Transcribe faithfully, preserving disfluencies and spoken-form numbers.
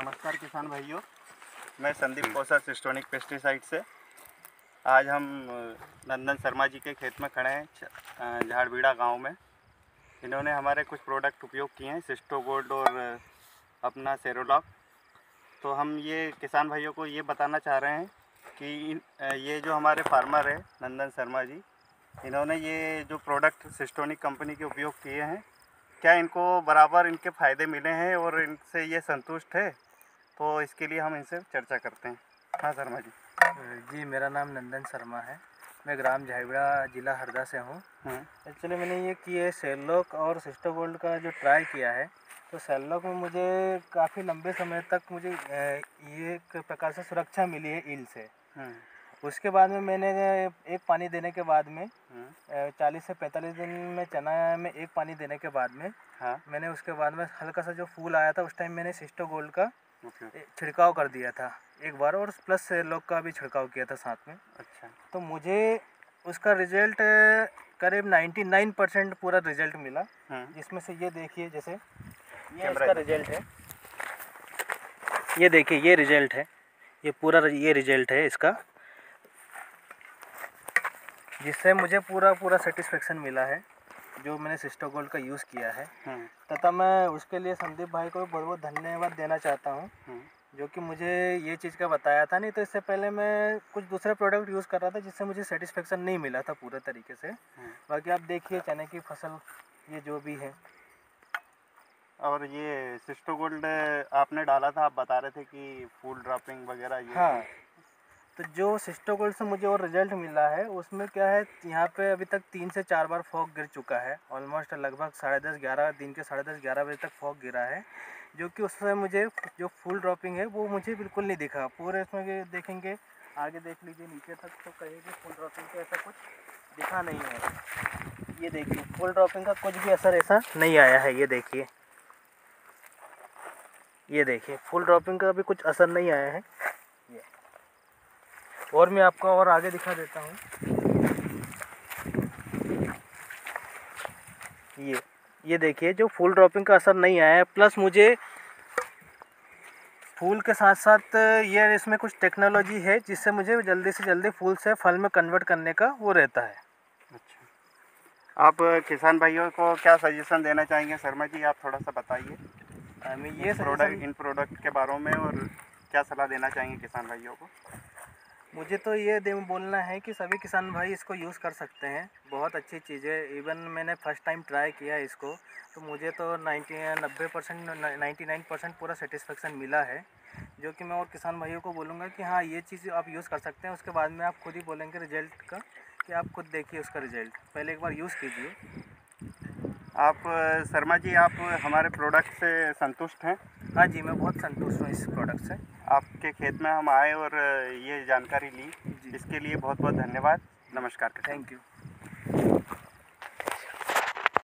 नमस्कार किसान भाइयों, मैं संदीप कौशल सिस्टोनिक पेस्टिसाइड से। आज हम नंदन शर्मा जी के खेत में खड़े हैं झाड़बीड़ा गांव में। इन्होंने हमारे कुछ प्रोडक्ट उपयोग किए हैं, सिस्टो गोल्ड और अपना सेरोलॉक। तो हम ये किसान भाइयों को ये बताना चाह रहे हैं कि ये जो हमारे फार्मर है नंदन शर्मा जी, इन्होंने ये जो प्रोडक्ट सिस्टोनिक कंपनी के उपयोग किए हैं, क्या इनको बराबर इनके फ़ायदे मिले हैं और इनसे ये संतुष्ट है? तो इसके लिए हम इनसे चर्चा करते हैं। हाँ शर्मा जी। जी, मेरा नाम नंदन शर्मा है। मैं ग्राम झाड़बीड़ा, जिला हरदा से हूँ। एक्चुअली मैंने ये किए सेरोलॉक और सिस्टो गोल्ड का जो ट्राई किया है, तो सेरोलॉक में मुझे काफ़ी लंबे समय तक मुझे ये एक प्रकार से सुरक्षा मिली है ईल से। उसके बाद में मैंने एक पानी देने के बाद में चालीस से पैंतालीस दिन में चना में एक पानी देने के बाद में हाँ। मैंने उसके बाद में हल्का सा जो फूल आया था, उस टाइम मैंने सिस्टो गोल्ड का छिड़काव कर दिया था एक बार, और प्लस सेरोलॉक का भी छिड़काव किया था साथ में। अच्छा। तो मुझे उसका रिजल्ट करीब निन्यानवे परसेंट पूरा रिजल्ट मिला, जिसमें से ये देखिए, जैसे ये इसका रिजल्ट है, ये देखिए ये रिजल्ट है, ये पूरा ये रिजल्ट है इसका, जिससे मुझे पूरा पूरा सेटिस्फेक्शन मिला है जो मैंने सिस्टो गोल्ड का यूज़ किया है। तथा मैं उसके लिए संदीप भाई को बहुत बहुत धन्यवाद देना चाहता हूँ, जो कि मुझे ये चीज़ का बताया था। नहीं तो इससे पहले मैं कुछ दूसरे प्रोडक्ट यूज़ कर रहा था, जिससे मुझे सेटिस्फेक्शन नहीं मिला था पूरे तरीके से। बाकी आप देखिए चने की फसल ये जो भी है। और ये सिस्टो गोल्ड आपने डाला था, आप बता रहे थे कि फूल ड्रॉपिंग वगैरह ये। हाँ, तो जो सिस्टो गोल्ड से मुझे और रिजल्ट मिला है, उसमें क्या है, यहाँ पे अभी तक तीन से चार बार फॉग गिर चुका है। ऑलमोस्ट लगभग साढ़े दस ग्यारह दिन के साढ़े दस ग्यारह बजे तक फॉग गिरा है, जो कि उससे मुझे जो फुल ड्रॉपिंग है वो मुझे बिल्कुल नहीं दिखा। पूरे इसमें देखेंगे, आगे देख लीजिए नीचे तक, तो कहीं भी फुल ड्रॉपिंग का ऐसा कुछ दिखा नहीं है। ये देखिए फुल ड्रॉपिंग का कुछ भी असर ऐसा नहीं आया है। ये देखिए, ये देखिए फुल ड्रॉपिंग का भी कुछ असर नहीं आया है। और मैं आपको और आगे दिखा देता हूँ। ये ये देखिए जो फुल ड्रॉपिंग का असर नहीं आया है, प्लस मुझे फूल के साथ साथ ये इसमें कुछ टेक्नोलॉजी है जिससे मुझे जल्दी से जल्दी फूल से फल में कन्वर्ट करने का वो रहता है। अच्छा, आप किसान भाइयों को क्या सजेशन देना चाहेंगे शर्मा जी? आप थोड़ा सा बताइए मैं ये प्रोडक्ट इन प्रोडक्ट के बारे में, और क्या सलाह देना चाहेंगे किसान भाइयों को? मुझे तो ये दे बोलना है कि सभी किसान भाई इसको यूज़ कर सकते हैं। बहुत अच्छी चीज़ है। इवन मैंने फर्स्ट टाइम ट्राई किया है इसको, तो मुझे तो नाइन्टी नब्बे परसेंट नाइन्टी नाइन परसेंट पूरा सेटिस्फेक्शन मिला है, जो कि मैं और किसान भाइयों को बोलूँगा कि हाँ ये चीज़ आप यूज़ कर सकते हैं। उसके बाद में आप खुद ही बोलेंगे रिजल्ट का, कि आप खुद देखिए उसका रिजल्ट, पहले एक बार यूज़ कीजिए। आप शर्मा जी, आप हमारे प्रोडक्ट से संतुष्ट हैं? हाँ जी, मैं बहुत संतुष्ट हूँ इस प्रोडक्ट से। आपके खेत में हम आए और ये जानकारी ली, इसके लिए बहुत बहुत धन्यवाद। नमस्कार। Thank you.